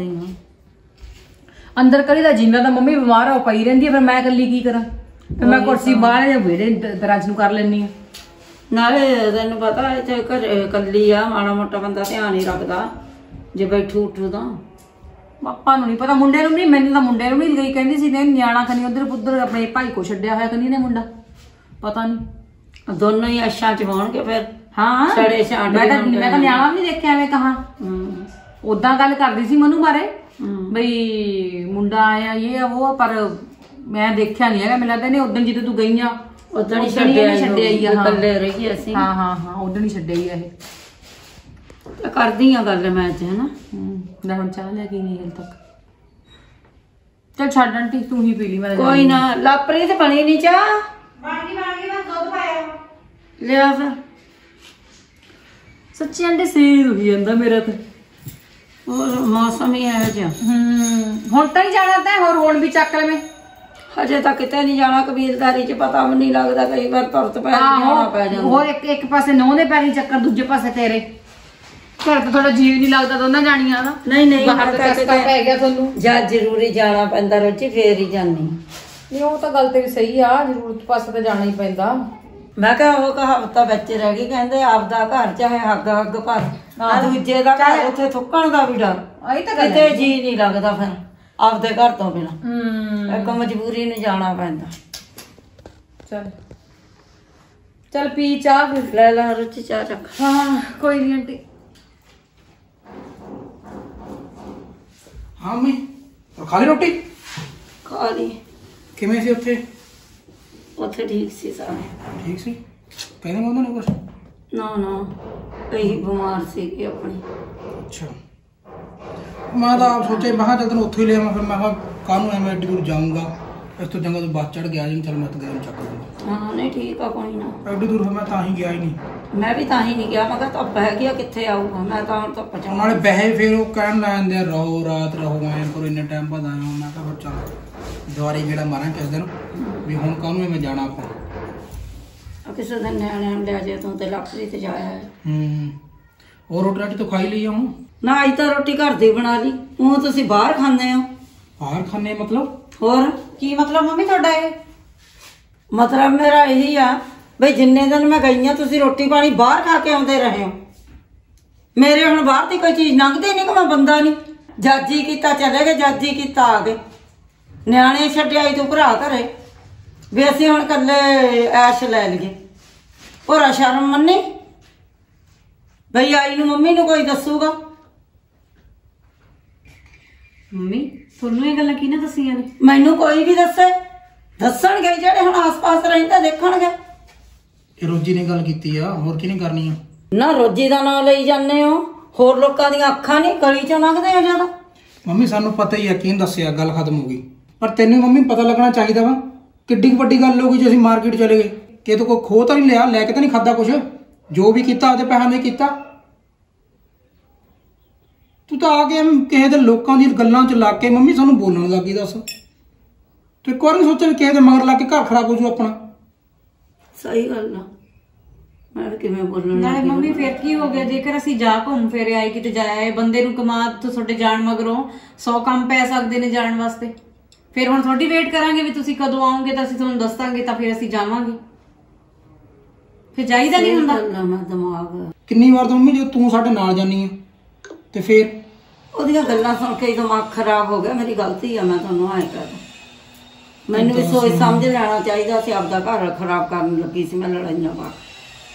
ਅੰਦਰ ਕਰੀ ਦਾ ਜਿੰਦਾ ਤਾਂ ਮੰਮੀ ਬਿਮਾਰ ਆ, ਉਹ ਪਈ ਰਹਿੰਦੀ ਆ, ਫਿਰ ਮੈਂ ਇਕੱਲੀ ਕੀ ਕਰਾਂ? ਫਿਰ ਮੈਂ ਕੁਰਸੀ ਬਾਹਰ ਜਾਂ ਵਿਹੜੇ ਦਰਾਜ ਨੂੰ ਕਰ ਲੈਣੀ ਆ। ਨਾਲੇ ਤੈਨੂੰ ਪਤਾ ਇੱਥੇ ਘਰੇ ਇਕੱਲੀ ਆ, ਮਾੜਾ ਮੋਟਾ ਬੰਦਾ ਧਿਆਨ ਹੀ ਰੱਖਦਾ ਜੇ ਬੈਠੂ ਉੱਠੂ ਤਾਂ। ਪਾਪਾ ਨੂੰ ਨਹੀਂ ਪਤਾ, ਮੁੰਡੇ ਨੂੰ ਨਹੀਂ, ਮੈਨੂੰ ਤਾਂ ਮੁੰਡੇ ਨੂੰ ਨਹੀਂ ਗਈ ਕਹਿੰਦੀ ਸੀ ਨੇ ਨਿਆਣਾ ਖਨੀ ਉਧਰ ਪੁੱਧਰ ਆਪਣੇ ਭਾਈ ਕੋ ਛੱਡਿਆ ਹੋਇਆ ਕਨੀ ਨੇ ਮੁੰਡਾ, ਪਤਾ ਨਹੀਂ। ਦੋਨੋਂ ਹੀ ਅਸ਼ਾਂ ਚ ਹੋਣਗੇ ਫਿਰ। ਹਾਂ ਛੜੇ ਛਾਂਟ ਮੈਂ ਤਾਂ ਮੈਂ ਤਾਂ ਨਿਆਣਾ ਵੀ ਨਹੀਂ ਦੇਖਿਆ ਐਵੇਂ ਕਹਾ। ਉਦਾਂ ਗੱਲ ਕਰਦੀ ਸੀ ਮਨੂ ਬਾਰੇ ਬਈ ਮੁੰਡਾ ਆਇਆ ਇਹ ਆ ਉਹ, ਪਰ ਮੈਂ ਦੇਖਿਆ ਨਹੀਂ ਹੈਗਾ। ਮੈਨੂੰ ਲੱਗਦਾ ਇਹਨੇ ਉਦੋਂ ਜਦੋਂ ਤੂੰ ਗਈ ਆ ਉਦੋਂ ਹੀ ਛੱਡਿਆ ਛੱਡਿਆ ਹੀ ਆ। ਇਕੱਲੇ ਰਹੀਏ ਅਸੀਂ। ਹਾਂ ਹਾਂ ਹਾਂ ਉਦੋਂ ਹੀ ਛੱਡਿਆ ਹੀ ਆ ਇਹ। ਕਰਦੀ ਆ ਗੱਲ ਮੈਂ ਅੱਜ, ਹਨਾ। ਮੈਂ ਹੁਣ ਚਾਹ ਲੈ ਕੇ ਨਹੀਂ ਹਲ ਤੱਕ। ਚੱਲ ਛੱਡ ਆਂਟੀ, ਤੂੰ ਹੀ ਪੀ ਲਈ। ਮੈਂ ਕੋਈ ਨਾ, ਲਾਪਰੀ ਤੇ ਬਣੀ ਨਹੀਂ ਚਾਹ। ਬਣ ਗਈ ਬਣ ਗਈ, ਬਸ ਦੁੱਧ ਪਾਇਆ। ਲਿਆ ਫਿਰ। ਸੱਚੀ ਆਂਟੀ ਸੀਰ ਹੋਈ ਜਾਂਦਾ ਮੇਰਾ ਤੇ। ਹੋਰ ਮੌਸਮ ਹੀ ਇਹੋ ਜਿਹਾ। ਹੂੰ ਹੁਣ ਤਾਂ ਹੀ ਜਾਣਾ ਤਾਂ ਹੋਰ ਹੁਣ ਵੀ ਚੱਕ ਲਵੇਂ। ਹਜੇ ਤਾਂ ਕਿਤੇ ਨਹੀਂ ਜਾਣਾ, ਕਬੀਲਦਾਰੀ ਚ ਪਤਾ ਵੀ ਨਹੀਂ ਲੱਗਦਾ, ਕਈ ਵਾਰ ਤੁਰਤ ਪੈ ਜਾਣਾ ਪੈ ਜਾਂਦਾ। ਹੋਰ ਇੱਕ ਇੱਕ ਪਾਸੇ ਨੌ ਦੇ ਪੈਰੀ ਚੱਕਰ, ਦੂਜੇ ਪਾਸੇ ਤੇਰੇ ਘਰ ਤੇ ਥੋੜਾ ਜੀਵ ਨਹੀਂ ਲੱਗਦਾ ਦੋਨਾਂ ਜਾਣੀਆਂ ਦਾ। ਨਹੀਂ ਨਹੀਂ, ਬਾਹਰ ਤਾਂ ਚਸਕਾ ਪੈ ਗਿਆ ਤੁਹਾਨੂੰ। ਜਾਂ ਜ਼ਰੂਰੀ ਜਾਣਾ ਪੈਂਦਾ ਰੋਜੀ, ਫੇਰ ਹੀ ਜਾਨੀ। ਨਹੀਂ ਉਹ ਤਾਂ ਗੱਲ ਤੇਰੀ ਸਹੀ ਆ, ਜ਼ਰੂਰਤ ਪਾਸੇ ਤਾਂ ਜਾਣਾ ਹੀ ਪੈਂਦਾ। ਮੈਂ ਕਿਹਾ ਉਹ ਕਹਾਵਤ ਵਿੱਚ ਰਹਿ ਗਈ, ਕਹਿੰਦੇ ਆਪਦਾ ਘਰ ਚਾਹੇ ਹੱਗ ਹੱਗ ਭਰ, ਆ ਦੂਜੇ ਦਾ ਘਰ ਉੱਥੇ ਥੁੱਕਣ ਦਾ ਵੀ ਡਰ। ਆਹੀ ਤਾਂ ਕਿਤੇ ਜੀ ਨਹੀਂ ਲੱਗਦਾ ਫਿਰ ਆਪਦੇ ਘਰ ਤੋਂ ਬਿਨਾਂ। ਹੂੰ ਇੱਕ ਮਜਬੂਰੀ ਨੂੰ ਜਾਣਾ ਪੈਂਦਾ। ਚੱਲ ਚੱਲ ਪੀ ਚਾਹ ਫਿਰ। ਲੈ ਲੈ ਰੁਚੀ ਚਾਹ ਚੱਕ। ਹਾਂ ਕੋਈ ਨਹੀਂ ਆਂਟੀ। ਹਾਂ ਮੰਮੀ ਖਾ ਲਈ ਰੋਟੀ? ਖਾ ਲਈ। ਕਿਵੇਂ ਸੀ ਉੱਥੇ? ਉੱਥੇ ਠੀਕ ਸੀ ਸਾਰੇ। ਠੀਕ ਸੀ? ਕਹਿੰਦੇ ਮੈਂ ਉਹਨਾਂ ਨੇ ਕੁਛ? ਨਾ ਨਾ, ਕਈ ਬਿਮਾਰ ਸੀ ਕਿ ਆਪਣੀ। ਅੱਛਾ, ਮੈਂ ਤਾਂ ਆਪ ਸੋਚਿਆ ਮੈਂ ਕਿਹਾ ਚੱਲ ਤੈਨੂੰ ਉੱਥੋਂ ਹੀ ਲਿਆਵਾਂ। ਫਿਰ ਮੈਂ ਕਿਹਾ ਕਾਹਨੂੰ ਐਵੇਂ ਐਡੀ ਦੂਰ ਜਾਊਂਗਾ, ਇਸ ਤੋਂ ਚੰਗਾ ਤੂੰ ਬੱਸ ਚੜ ਗਿਆ ਜੀ। ਚੱਲ ਮੈਂ ਤਾਂ ਗਿਆ ਚੱਕ ਲੂੰਗਾ। ਹਾਂ ਨਹੀਂ ਠੀਕ ਆ, ਕੋਈ ਨਾ। ਐਡੀ ਦੂਰ ਫਿਰ ਮੈਂ ਤਾਂ ਹੀ ਗਿਆ ਹੀ ਨਹੀਂ। ਮੈਂ ਵੀ ਤਾਂ ਹੀ ਨਹੀਂ ਗਿਆ, ਮੈਂ ਕਿਹਾ ਧੁੱਪ ਹੈਗੀ ਆ, ਕਿੱਥੇ ਆਊਗਾ। ਮੈਂ ਤਾਂ ਹੁਣ ਧੁੱਪ ਚ ਨਾਲੇ ਬਹਿ ਫਿਰ ਉਹ ਕਹਿਣ ਲੈ ਜਾਂਦੇ ਆ ਰਹੋ ਰਾਤ ਰਹੋ ਐਂ ਕਰੋ, ਇੰਨੇ ਟਾਈਮ ਬਾਅਦ ਆਇਆ। ਮੈਂ ਕਿਹਾ ਫਿਰ ਚੱਲ ਦੁਆਰੇ ਜਿਹੜਾ ਮਾਰਾਂ ਕਿਸੇ ਦਿਨ ਵੀ ਹੁਣ ਕਾਹਨੂੰ ਐਵੇਂ ਜਾਣਾ ਆਪਾਂ। ਕਿਸੇ ਦਿਨ ਨਿਆਣਿਆਂ ਨੂੰ ਲਿਆ ਜੇ ਤੂੰ ਤੇ ਲਾਪਰੀ ਤੇ ਜਾਇਆ। ਹੂੰ ਉਹ ਰੋਟੀ ਰਾਟੀ ਤਾਂ ਖਾਈ ਲਈ ਆ ਹੁਣ। ਨਾ ਅੱਜ ਤਾਂ ਰੋਟੀ ਘਰ ਦੀ ਬਣਾ ਲਈ, ਉਹ ਤੁਸੀਂ ਬਾਹਰ ਖਾਂਦੇ ਹੋ। ਬਾਹਰ ਖਾਣੇ ਮਤਲਬ? ਹੋਰ ਕੀ ਮਤਲਬ ਮੰਮੀ ਤੁਹਾਡਾ ਇਹ? ਮਤਲਬ ਮੇਰਾ ਇਹੀ ਆ ਬਈ ਜਿੰਨੇ ਦਿਨ ਮੈਂ ਗਈ ਆ ਤੁਸੀਂ ਰੋਟੀ ਪਾਣੀ ਬਾਹਰ ਖਾ ਕੇ ਆਉਂਦੇ ਰਹੇ ਹੋ। ਮੇਰੇ ਹੁਣ ਬਾਹਰ ਦੀ ਕੋਈ ਚੀਜ਼ ਲੰਘਦੀ ਨਹੀਂ ਕਿ ਮੈਂ ਬੰਦਾ ਨਹੀਂ। ਜਾਜੀ ਕੀਤਾ ਚਲੇ ਗਏ, ਜਾਜੀ ਕੀਤਾ ਆ ਗਏ। ਨਿਆਣੇ ਛੱਡਿਆ ਹੀ ਤੂੰ ਭਰਾ ਘਰੇ ਵੀ ਅਸੀਂ ਹੁਣ ਇਕੱਲੇ ਐਸ਼ ਲੈ ਲਈਏ। ਭੋਰਾ ਸ਼ਰਮ ਮੰਨੀ ਬਈ ਆਈ ਨੂੰ ਮੰਮੀ ਨੂੰ ਕੋਈ ਦੱਸੂਗਾ। ਮੰਮੀ ਤੁਹਾਨੂੰ ਇਹ ਗੱਲਾਂ ਕਿਹਨੇ ਦੱਸੀਆਂ ਨੇ? ਮੈਨੂੰ ਕੋਈ ਵੀ ਦੱਸੇ, ਦੱਸਣਗੇ ਜਿਹੜੇ ਹੁਣ ਆਸ-ਪਾਸ ਰਹਿੰਦੇ ਦੇਖਣਗੇ। ਇਹ ਰੋਜੀ ਨੇ ਗੱਲ ਕੀਤੀ ਆ, ਹੋਰ ਕੀ ਨਹੀਂ ਕਰਨੀ ਆ? ਨਾ ਰੋਜੀ ਦਾ ਨਾਂ ਲਈ ਜਾਂਦੇ ਹੋ, ਹੋਰ ਲੋਕਾਂ ਦੀਆਂ ਅੱਖਾਂ ਨਹੀਂ ਗਲੀ ਚੋਂ ਲੰਘਦੇ ਆ ਜਿਆਦਾ। ਮੰਮੀ ਸਾਨੂੰ ਪਤਾ ਹੀ ਆ, ਕਿਹਨ ਦੱਸਿਆ, ਗੱਲ ਖਤਮ ਹੋ ਗਈ। ਪਰ ਤੈਨੂੰ ਮੰਮੀ ਪਤਾ ਲੱਗਣਾ ਚਾਹੀਦਾ ਵਾ, ਕਿੱਡੀ ਵੱਡੀ ਗੱਲ ਹੋ ਗਈ ਜੇ ਅਸੀਂ ਮਾਰਕੀਟ ਚਲੇ ਗਏ। ਕਿ ਤੂੰ ਕੋਈ ਖੋਹ ਤਾਂ ਨਹੀਂ ਲਿਆ, ਲੈ ਕੇ ਤਾਂ ਨਹੀਂ ਖਾਦਾ ਕੁਛ? ਜੋ ਵੀ ਕੀਤਾ ਆਪਦੇ ਪੈਸਿਆਂ ਦੇ ਕੀਤਾ। ਤੂੰ ਤਾਂ ਆ ਕੇ ਐਵੇਂ ਕਿਸੇ ਦੇ ਲੋਕਾਂ ਦੀਆਂ ਗੱਲਾਂ 'ਚ ਲੱਗ ਕੇ ਮੰਮੀ ਸਾਨੂੰ ਬੋਲਣ ਲੱਗੀ। ਦੱਸ ਤੂੰ ਇੱਕ ਵਾਰ ਨਹੀਂ ਸੋਚਿਆ ਵੀ ਕਿਸੇ ਦੇ ਮਗਰ ਲੱਗ ਕੇ ਘਰ ਖਰਾਬ ਹੋ ਜੂ ਆਪਣਾ? ਸਹੀ ਗੱਲ ਆ, ਮੈਂ ਕਿਵੇਂ ਬੋਲਣ ਨਾਲੇ ਲੱਗੀ। ਮੰਮੀ ਫਿਰ ਕੀ ਹੋ ਗਿਆ ਜੇਕਰ ਅਸੀਂ ਜਾ ਘੁੰਮ ਫਿਰ ਆਏ ਕਿਤੇ ਜਾਇਆ ਬੰਦੇ ਨੂੰ ਕਮਾ ਤੋਂ ਤੁਹਾਡੇ ਜਾਣ ਮਗਰੋਂ ਸੌ ਕੰਮ ਪੈ ਸਕਦੇ ਨੇ ਜਾਣ ਵਾਸਤੇ। ਫਿਰ ਹੁਣ ਤੁਹਾਡੀ ਵੇਟ ਕਰਾਂਗੇ ਵੀ ਤੁਸੀਂ ਕਦੋਂ ਆਓਗੇ ਤਾਂ ਅਸੀਂ ਤੁਹਾਨੂੰ ਦੱਸਾਂਗੇ ਤਾਂ ਫਿਰ ਅਸੀਂ ਜਾਵਾਂਗੇ। ਫਿਰ ਜਾਈਦਾ ਨਹੀਂ ਹੁੰਦਾ। ਗੱਲਾਂ ਮੈਂ ਦਿਮਾਗ ਕਿੰਨੀ ਵਾਰ ਤਾਂ ਮੰਮੀ ਜਦੋਂ ਤੂੰ ਸਾਡੇ ਨਾਲ ਜਾਨੀ ਆ ਤੇ ਫਿਰ ਉਹਦੀਆਂ ਗੱਲਾਂ ਸੁਣ ਕੇ ਹੀ ਦਿਮਾਗ ਖਰਾਬ ਹੋ ਗਿਆ। ਮੇਰੀ ਗਲਤੀ ਆ, ਮੈਂ ਤੁਹਾਨੂੰ ਆਏ ਕਰ ਮੈਨੂੰ ਵੀ ਸੋਚ ਸਮਝ ਲੈਣਾ ਚਾਹੀਦਾ ਸੀ। ਆਪਦਾ ਘਰ ਖਰਾਬ ਕਰਨ ਲੱਗੀ ਸੀ ਮੈਂ ਲੜਾਈਆਂ ਪਾ ਕੇ।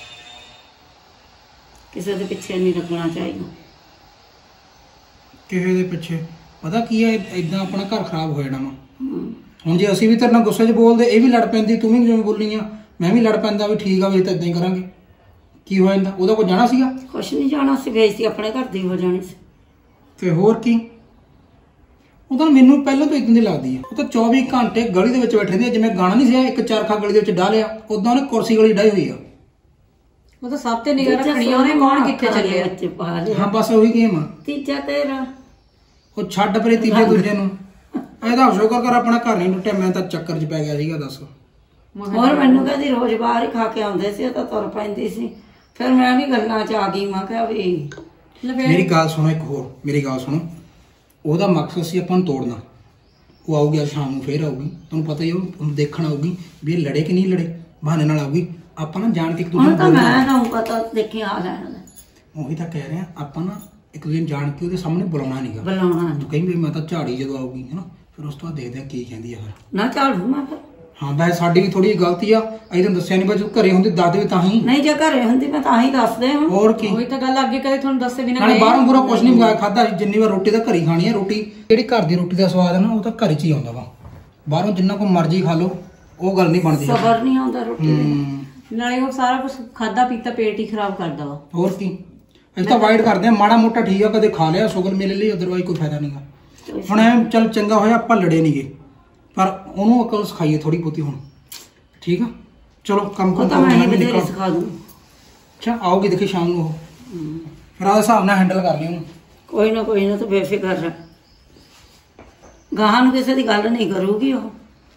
ਕਿਸੇ ਦੇ ਪਿੱਛੇ ਨਹੀਂ ਲੱਗਣਾ ਚਾਹੀਦਾ। ਕਿਸੇ ਦੇ ਪਿੱਛੇ ਪਤਾ ਕੀ ਹੈ, ਇਦਾਂ ਆਪਣਾ ਘਰ ਖਰਾਬ ਹੋ ਜਾਣਾ ਵਾ। ਹੁਣ ਜੇ ਅਸੀਂ ਵੀ ਤੇਰੇ ਨਾਲ ਗੁੱਸੇ 'ਚ ਬੋਲਦੇ, ਇਹ ਵੀ ਲੜ ਪੈਂਦੀ, ਤੂੰ ਵੀ ਜਿਵੇਂ ਬੋਲੀ ਆ ਮੈਂ ਵੀ ਲੜ ਪੈਂਦਾ ਵੀ ਠੀਕ ਆ ਵੀ ਤਾਂ ਇਦਾਂ ਹੀ ਕਰਾਂਗੇ, ਕੀ ਹੋ ਜਾਂਦਾ? ਉਹਦਾ ਕੋਈ ਜਾਣਾ ਸੀਗਾ? ਕੁਛ ਨਹੀਂ ਜਾਣਾ ਸੀ, ਬੇਇੱਜ਼ਤੀ ਆਪਣੇ ਘਰ ਦੀ ਹੋ ਜਾਣੀ ਸੀ। ਤੇ ਹੋਰ ਕੀ, ਉਹ ਤਾਂ ਮੈਨੂੰ ਪਹਿਲਾਂ ਤੋਂ ਇਦਾਂ ਦੀ ਲੱਗਦੀ ਆ। ਉਹ ਤਾਂ ਚੌਵੀ ਘੰਟੇ ਗਲੀ ਦੇ ਵਿੱਚ ਬੈਠੇ ਨੇ, ਜਿਵੇਂ ਗਾਣਾ ਨਹੀਂ ਸੀ ਇੱਕ ਚਰਖਾ ਗਲੀ ਦੇ ਵਿੱਚ ਡਾਲਿਆ, ਉਦਾਂ ਉਹਨੇ ਕੁਰਸੀ ਗਲੀ ਡਾਈ ਹੋਈ ਆ। ਉਹ ਤਾਂ ਸਭ ਤੇ ਨਿਗਾਹ ਰੱਖਣੀ ਆ ਉਹਨੇ, ਕੌਣ ਕਿੱਥੇ ਚੱਲਿਆ। ਬੱਚੇ ਪਾ ਲਿਆ। ਹਾਂ ਬਸ ਉਹੀ ਗੇਮ ਆ। ਤੀਜਾ ਤੇਰਾ ਉਹ ਛੱਡ ਪਰੇ ਤੀਜੇ ਦੂਜੇ ਨੂੰ। ਇਹਦਾ ਸ਼ੁਕਰ ਕਰ ਆਪਣਾ ਘਰ ਨਹੀਂ ਟੁੱਟਿਆ, ਮੈਂ ਤਾਂ ਚੱਕਰ 'ਚ ਪੈ ਗਿਆ ਸੀਗਾ। ਦੱਸ ਹੋਰ ਮੈਨੂੰ ਕਹਿੰਦੀ ਰੋਜ਼ ਬਾਹਰ ਹੀ ਖਾ ਕੇ ਆਉਂਦੇ ਸੀ, ਉਹ ਤਾਂ ਤੁਰ ਪੈਂਦੀ ਸੀ। ਫਿਰ ਮੈਂ ਵੀ ਗੱਲਾਂ 'ਚ ਆ ਗਈ। ਮੈਂ ਕਿਹਾ ਵੀ ਮੇਰੀ ਗੱਲ ਸੁਣੋ, ਇੱਕ ਹੋਰ ਮੇਰੀ ਗੱਲ ਸੁਣੋ। ਉਹਦਾ ਮਕਸਦ ਸੀ ਆਪਾਂ ਨੂੰ ਤੋੜਨਾ। ਉਹ ਆਊਗੀ ਅੱਜ ਸ਼ਾਮ ਨੂੰ, ਫੇਰ ਆਊਗੀ, ਤੁਹਾਨੂੰ ਪਤਾ ਹੀ ਉਹ ਉਹਨੂੰ ਦੇਖਣ ਆਊਗੀ ਵੀ ਇਹ ਲੜੇ ਕਿ ਨਹੀਂ ਲੜੇ, ਬਹਾਨੇ ਨਾਲ ਆਊਗੀ। ਆਪਾਂ ਨਾ ਜਾਣ ਕੇ ਇੱਕ ਦੂਜੇ ਹੁਣ ਤਾਂ ਮੈਂ ਨਾ ਪਤਾ ਦੇਖੀ ਆ ਲੈਣ ਉਹੀ ਤਾਂ ਕਹਿ ਰਿਹਾ, ਆਪਾਂ ਨਾ ਇੱਕ ਦੂਜੇ ਨੂੰ ਜਾਣ ਕੇ ਉਹਦੇ ਸਾਹਮਣੇ ਬੁਲਾਉਣਾ ਨਹੀਂਗਾ। ਬੁਲਾਉਣਾ ਤੂੰ ਕਹਿੰਦੀ ਮੈਂ ਤਾਂ ਝਾੜੀ ਜਦੋਂ ਆਊਗੀ ਹੈ ਨਾ, ਫਿਰ ਉਸ ਤੋਂ ਬਾਅਦ ਦੇਖਦੇ ਆ ਕੀ ਕਹਿੰਦੀ ਆ। ਫਿਰ ਨਾ ਝਾੜੂ ਮੈਂ ਫਿਰ ਹਾਂ ਵੈਸੇ ਸਾਡੀ ਵੀ ਥੋੜੀ ਗਲਤੀ ਆ, ਅਸੀਂ ਤੈਨੂੰ ਦੱਸਿਆ ਨਹੀਂ, ਬਸ ਘਰੇ ਹੁੰਦੀ ਦੱਸ ਦੇਵੇ ਤਾਂ ਹੀ। ਨਹੀਂ ਜੇ ਘਰੇ ਹੁੰਦੀ ਮੈਂ ਤਾਂ ਹੀ ਦੱਸਦੇ ਹਾਂ। ਹੋਰ ਕੀ, ਉਹੀ ਤਾਂ ਗੱਲ ਅੱਗੇ ਕਦੇ ਤੁਹਾਨੂੰ ਦੱਸੇ ਬਿਨਾਂ ਨਾਲੇ ਬਾਹਰੋਂ ਬੁਰਾ ਕੁਝ ਨਹੀਂ ਮੰਗਾਇਆ ਖਾਦਾ। ਜਿੰਨੀ ਵਾਰ ਰੋਟੀ ਤਾਂ ਘਰ ਹੀ ਖਾਣੀ ਆ। ਰੋਟੀ ਜਿਹੜੀ ਘਰ ਦੀ ਰੋਟੀ ਦਾ ਸਵਾਦ ਹੈ ਨਾ, ਉਹ ਤਾਂ ਘਰ 'ਚ ਹੀ ਆਉਂਦਾ ਵਾ। ਬਾਹਰੋਂ ਜਿੰਨਾ ਕੋ ਮਰਜ਼ੀ ਖਾ ਲਓ, ਉਹ ਗੱਲ ਨਹੀਂ ਬਣਦੀ। ਸਬਰ ਨਹੀਂ ਆਉਂਦਾ ਰੋਟੀ ਦੇ। ਹੂੰ ਨਾਲੇ ਉਹ ਸਾਰਾ ਕੁਝ ਖਾਦਾ ਪੀਤਾ ਪੇਟ ਹੀ ਖਰਾਬ ਕਰਦਾ ਵਾ। ਹੋਰ ਕੀ, ਅਸੀਂ ਤਾਂ ਅਵਾਇਡ ਕਰਦੇ ਆ। ਮਾੜਾ ਮੋਟਾ ਠੀਕ ਆ, ਕਦੇ ਖਾ ਲਿਆ ਸ਼ੁਗਰ ਮੇਰੇ ਲਈ, ਅਦਰਵਾਈਜ਼ ਕੋਈ ਫਾਇਦਾ ਨਹੀਂਗਾ। ਹੁਣ ਐ ਚੱਲ ਚੰਗਾ ਹੋਇਆ ਆਪਾਂ ਲੜੇ ਨਹੀਂਗੇ, ਪਰ ਉਹਨੂੰ ਅਕਲ ਸਿਖਾਈਏ ਥੋੜੀ ਬਹੁਤੀ ਹੁਣ, ਠੀਕ ਆ? ਚਲੋ ਕੰਮ ਉਹ ਤਾਂ ਕਰੋ, ਮੈਂ ਮੈਂ ਵੀ ਵੀ ਨਿਕਲ। ਸਿਖਾ ਦੂੰ। ਅੱਛਾ ਆਓਗੀ ਦੇਖੀ ਸ਼ਾਮ ਨੂੰ, ਉਹ ਫਿਰ ਆਹ ਹਿਸਾਬ ਨਾਲ ਹੈਂਡਲ ਕਰ ਲਈ ਉਹਨੂੰ। ਕੋਈ ਨਾ ਕੋਈ ਨਾ, ਤੂੰ ਬੇਫਿਕਰ ਰਹਿ। ਗਾਹਾਂ ਨੂੰ ਕਿਸੇ ਦੀ ਗੱਲ ਨਹੀਂ ਕਰੂਗੀ ਉਹ।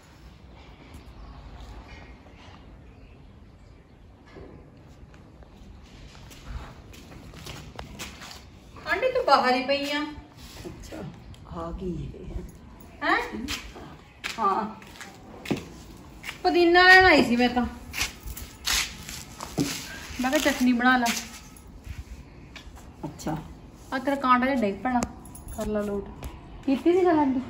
ਆਂਟੀ ਤੂੰ ਬਾਹਰ ਹੀ ਪਈ ਆ? ਅੱਛਾ ਆ ਗਈ ਹੈ ਹਾਂ, ਪੁਦੀਨਾ ਲੈਣ ਆਈ ਸੀ ਮੈਂ ਤਾਂ। ਮੈਂ ਕਿਹਾ ਚਟਨੀ ਬਣਾ ਲਾ। ਅੱਛਾ ਆ ਤੇਰਾ ਕਾਂਟਾ ਜਿਹਾ ਡਿੱਗ ਪੈਣਾ, ਕਰ ਲਾ ਲੋਟ। ਕੀਤੀ ਸੀ ਗੱਲ ਆਂਟੀ?